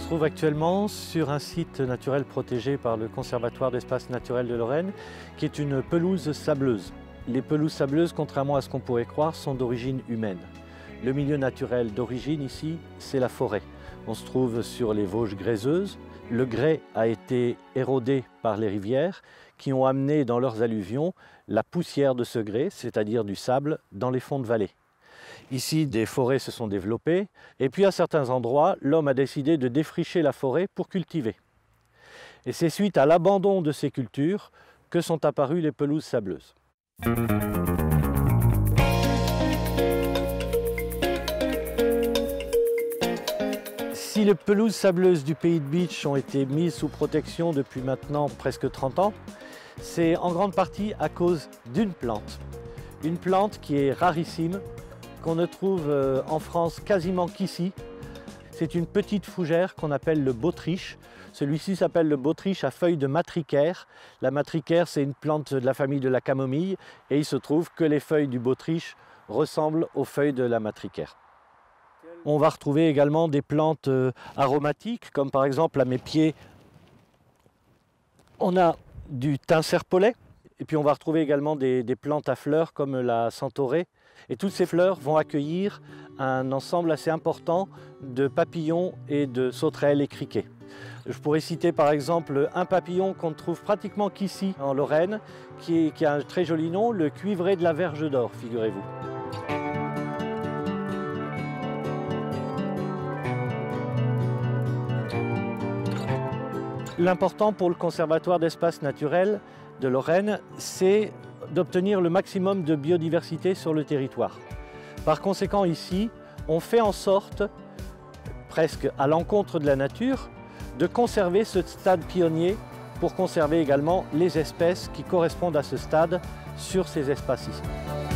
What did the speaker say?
trouve actuellement sur un site naturel protégé par le Conservatoire d'espaces naturels de Lorraine, qui est une pelouse sableuse. Les pelouses sableuses, contrairement à ce qu'on pourrait croire, sont d'origine humaine. Le milieu naturel d'origine ici, c'est la forêt. On se trouve sur les Vosges gréseuses. Le grès a été érodé par les rivières qui ont amené dans leurs alluvions la poussière de ce grès, c'est-à-dire du sable, dans les fonds de vallée. Ici, des forêts se sont développées et puis à certains endroits, l'homme a décidé de défricher la forêt pour cultiver. Et c'est suite à l'abandon de ces cultures que sont apparues les pelouses sableuses. Si les pelouses sableuses du pays de Bitche ont été mises sous protection depuis maintenant presque 30 ans, c'est en grande partie à cause d'une plante. Une plante qui est rarissime, qu'on ne trouve en France quasiment qu'ici. C'est une petite fougère qu'on appelle le bautriche. Celui-ci s'appelle le bautriche à feuilles de matricaire. La matricaire, c'est une plante de la famille de la camomille et il se trouve que les feuilles du bautriche ressemblent aux feuilles de la matricaire. On va retrouver également des plantes aromatiques, comme par exemple à mes pieds, on a du thym serpolet. Et puis on va retrouver également des plantes à fleurs comme la centaurée. Et toutes ces fleurs vont accueillir un ensemble assez important de papillons et de sauterelles et criquets. Je pourrais citer par exemple un papillon qu'on ne trouve pratiquement qu'ici en Lorraine, qui a un très joli nom, le cuivré de la Verge d'Or, figurez-vous. L'important pour le Conservatoire d'espaces naturels de Lorraine, c'est d'obtenir le maximum de biodiversité sur le territoire. Par conséquent, ici, on fait en sorte, presque à l'encontre de la nature, de conserver ce stade pionnier pour conserver également les espèces qui correspondent à ce stade sur ces espaces ici.